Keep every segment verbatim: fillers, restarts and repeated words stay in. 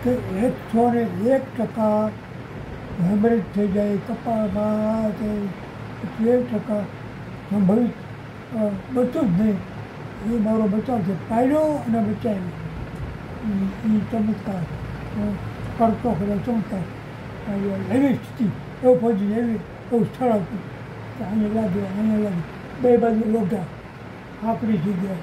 કે એકસો ને એક ટકા હેમરેજ થઈ જાય કપાળમાં કે એક ટકા સંભવિત બધું જ નહીં. એ મારો બચાવ છે. પાડ્યો અને બચાવ્યો એ ચમત્કાર કરતો કર્યો ચમત્કાર. એવી સ્થિતિ એવું પહોંચી એવી એવું સ્થળ હતું કે અહીંયા લાગ્યો અહીંયા લાગ્યું બે બાજુ લોઢા આકડી જગ્યાએ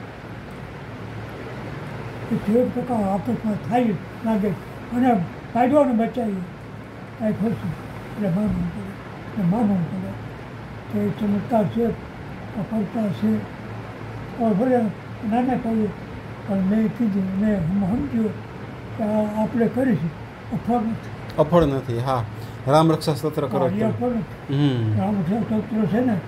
એ તેર ટકા આફતમાં થાય લાગે અને પાડ્યો અને બચાવ્યો કાંઈ ખોશું એટલે માનવું પડે એટલે માનવું પડે કે ચમત્કાર છે કરતા છે. ભલે નાના કહીએ પણ મેં કીધું મેં સમજ્યું કે આપણે કરીશું અફળ નથી. અફળ નથી. હા, રામ રક્ષા સ્તોત્ર કરો. એ અફળ નથી. રામ રક્ષા સ્તોત્ર છે ને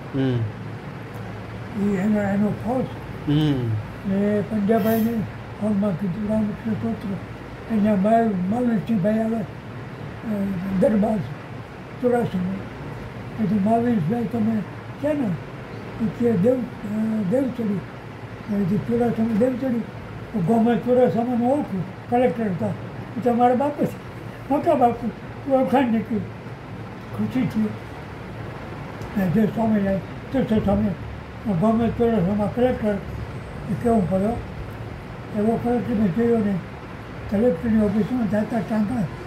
એ એનો એનો ફળ છે. ને પંજાબાઈને ફળમાં કીધું રામ રક્ષા સ્તોત્ર. અહીંયા ભાઈ મહાવીરસિંહભાઈ આવે દરબાર ચોરાસીમાં પછી મહાવીરભાઈ તમે છે ને એ કે દેવ દેવચડી જે ચોરાસામાં દેવચડી ગામમાં ચોરાસામાં ઓળખું કલેક્ટર હતા એ તમારા બાપુ છે મોટા બાપુ ઓળખાણ નીકળી ખુશી થઈ. જે સ્વામી જાય તીર્થ સ્વામી ગામમાં ચોરાસામાં કલેક્ટર એ કેવું પડ્યો એવો કલેક્ટરને જોયો ને કલેક્ટરની ઓફિસમાં જતા ટાંકા